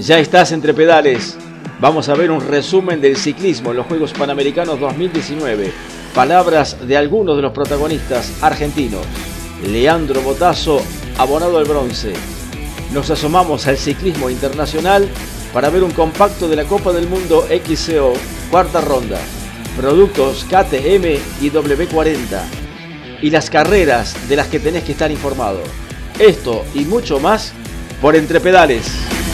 Ya estás entre pedales. Vamos a ver un resumen del ciclismo en los Juegos Panamericanos 2019. Palabras de algunos de los protagonistas argentinos. Leandro Botasso, abonado al bronce. Nos asomamos al ciclismo internacional para ver un compacto de la Copa del Mundo XCO, cuarta ronda. Productos KTM y W40. Y las carreras de las que tenés que estar informado. Esto y mucho más por Entre Pedales.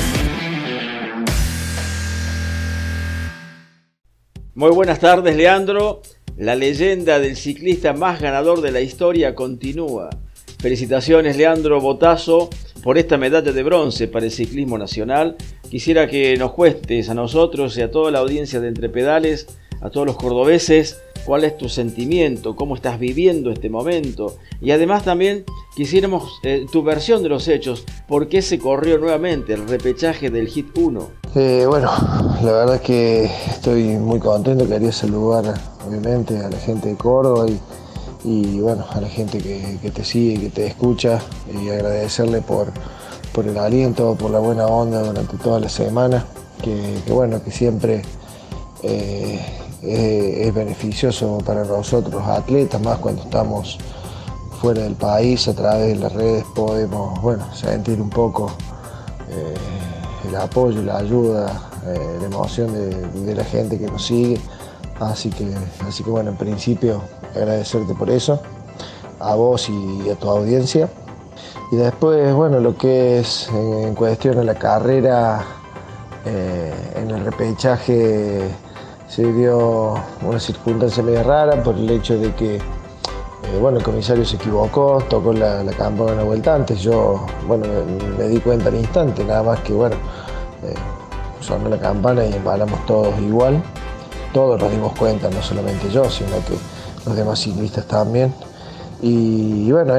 Muy buenas tardes, Leandro. La leyenda del ciclista más ganador de la historia continúa. Felicitaciones, Leandro Botasso, por esta medalla de bronce para el ciclismo nacional. Quisiera que nos cuentes a nosotros y a toda la audiencia de Entre Pedales, a todos los cordobeses, cuál es tu sentimiento, cómo estás viviendo este momento. Y además también quisiéramos tu versión de los hechos, por qué se corrió nuevamente el repechaje del Hit 1. Bueno, la verdad es que estoy muy contento. Quería saludar obviamente a la gente de Córdoba y bueno, a la gente que te sigue, que te escucha, y agradecerle por el aliento, por la buena onda durante toda la semana, que bueno, que siempre es beneficioso para nosotros los atletas, más cuando estamos fuera del país. A través de las redes podemos, bueno, sentir un poco el apoyo, la ayuda, la emoción de la gente que nos sigue. Así que bueno, en principio agradecerte por eso, a vos y a tu audiencia. Y después, bueno, lo que es en cuestión de la carrera, en el repechaje se dio una circunstancia medio rara por el hecho de que bueno, el comisario se equivocó, tocó la campana una vuelta antes. Yo, bueno, me di cuenta al instante, nada más que, bueno, sonó la campana y embalamos todos igual. Todos nos dimos cuenta, no solamente yo, sino que los demás ciclistas también. Y bueno,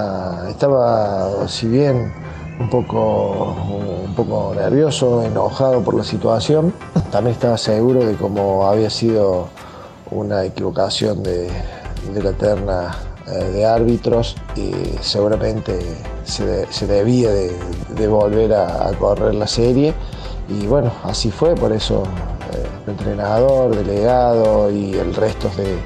estaba, si bien un poco nervioso, enojado por la situación, también estaba seguro de cómo había sido una equivocación de la terna de árbitros, y seguramente se debía de volver a correr la serie. Y bueno, así fue. Por eso el entrenador, delegado y el resto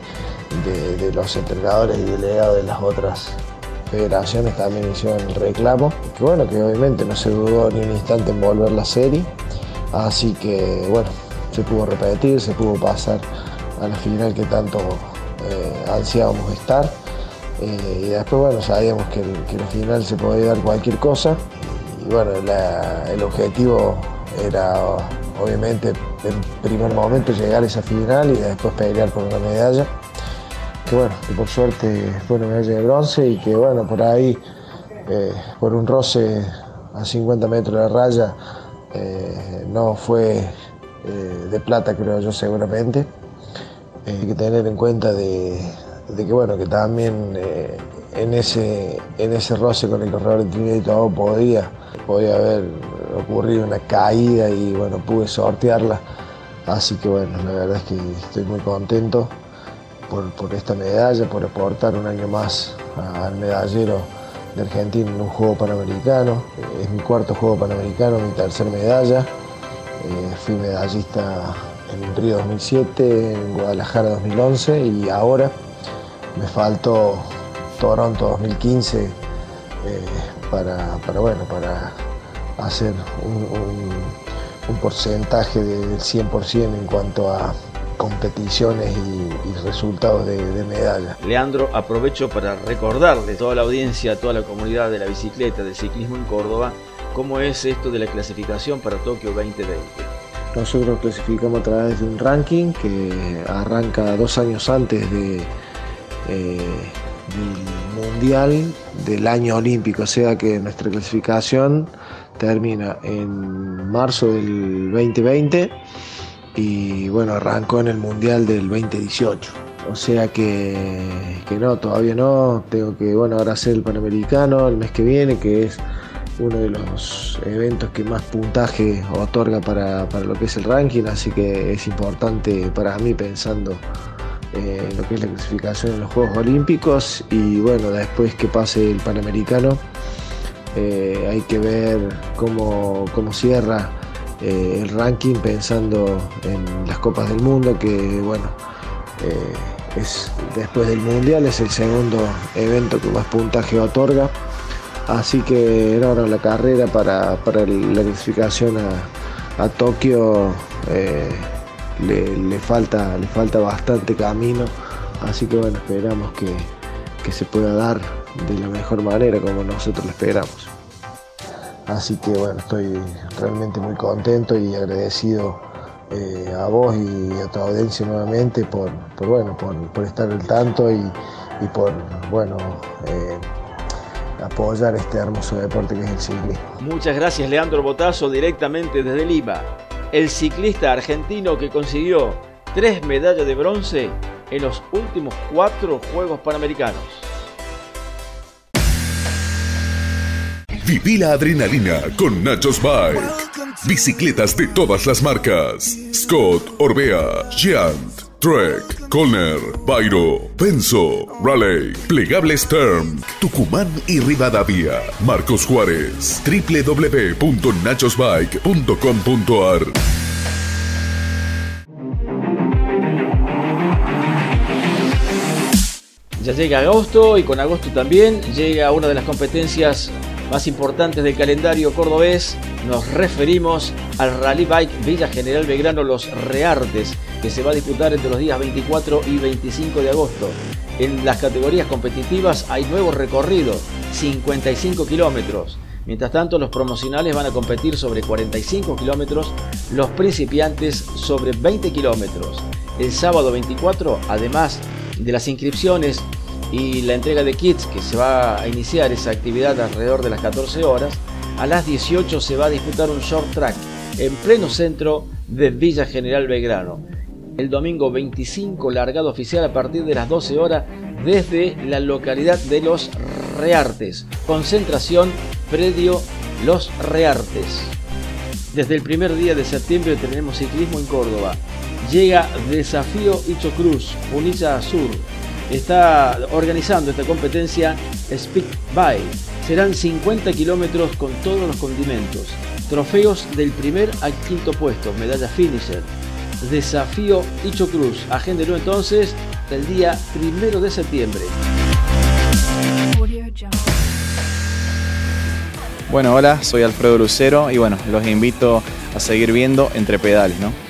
de los entrenadores y delegados de las otras federaciones también hicieron el reclamo, que bueno, que obviamente no se dudó ni un instante en volver la serie. Así que bueno, se pudo repetir, se pudo pasar a la final que tanto ansiábamos estar. Y después, bueno, sabíamos que la final se podía dar cualquier cosa. Y bueno, el objetivo era obviamente en primer momento llegar a esa final y después pelear por una medalla, que bueno, que por suerte fue una medalla de bronce, y que bueno, por ahí por un roce a 50 metros de la raya no fue de plata, creo yo, seguramente. Hay que tener en cuenta de que bueno, que también en ese roce con el corredor de Trinidad y Tobago podía haber ocurrido una caída, y bueno, pude sortearla. Así que bueno, la verdad es que estoy muy contento por esta medalla, por aportar un año más al medallero de Argentina en un juego panamericano. Es mi cuarto juego panamericano, mi tercera medalla. Fui medallista en Río 2007, en Guadalajara 2011, y ahora me faltó Toronto 2015 para hacer un porcentaje del 100% en cuanto a competiciones y resultados de medalla. Leandro, aprovecho para recordarle a toda la audiencia, a toda la comunidad de la bicicleta, del ciclismo en Córdoba, cómo es esto de la clasificación para Tokio 2020. Nosotros clasificamos a través de un ranking que arranca 2 años antes del Mundial del año olímpico, o sea que nuestra clasificación termina en marzo del 2020 y bueno, arrancó en el Mundial del 2018. O sea que no, todavía no. Tengo que, bueno, ahora hacer el Panamericano el mes que viene, que es uno de los eventos que más puntaje otorga para lo que es el ranking, así que es importante para mí, pensando en lo que es la clasificación en los Juegos Olímpicos. Y bueno, después que pase el Panamericano, hay que ver cómo cierra el ranking pensando en las Copas del Mundo, que bueno, después del Mundial es el segundo evento que más puntaje otorga. Así que ahora la carrera para la clasificación a Tokio le falta bastante camino. Así que bueno, esperamos que se pueda dar de la mejor manera como nosotros lo esperamos. Así que bueno, estoy realmente muy contento y agradecido a vos y a tu audiencia nuevamente por estar al tanto y por apoyar este hermoso deporte que es el ciclismo. Muchas gracias, Leandro Botasso, directamente desde Lima, el ciclista argentino que consiguió 3 medallas de bronce en los últimos 4 Juegos Panamericanos. Viví la adrenalina con Nachos Bike. Bicicletas de todas las marcas: Scott, Orbea, Giant, Trek, Colner, Vairo, Penso, Raleigh, Plegables Term, Tucumán y Rivadavia. Marcos Juárez. www.nachosbike.com.ar. Ya llega agosto y con agosto también llega una de las competencias más importantes del calendario cordobés. Nos referimos al Rally Bike Villa General Belgrano Los Reartes, que se va a disputar entre los días 24 y 25 de agosto. En las categorías competitivas hay nuevo recorrido, 55 kilómetros. Mientras tanto, los promocionales van a competir sobre 45 kilómetros, los principiantes sobre 20 kilómetros. El sábado 24, además de las inscripciones y la entrega de kits, que se va a iniciar esa actividad alrededor de las 14 horas, a las 18 se va a disputar un short track en pleno centro de Villa General Belgrano. El domingo 25, largada oficial a partir de las 12 horas desde la localidad de Los Reartes. Concentración predio Los Reartes. Desde el primer día de septiembre tenemos ciclismo en Córdoba. Llega Desafío Icho Cruz, Punilla Sur. Está organizando esta competencia Speed Bike. Serán 50 kilómetros con todos los condimentos. Trofeos del primer al quinto puesto, medalla finisher. Desafío Icho Cruz. Agéndelo entonces el día 1 de septiembre. Bueno, hola, soy Alfredo Lucero y bueno, los invito a seguir viendo Entre Pedales, ¿no?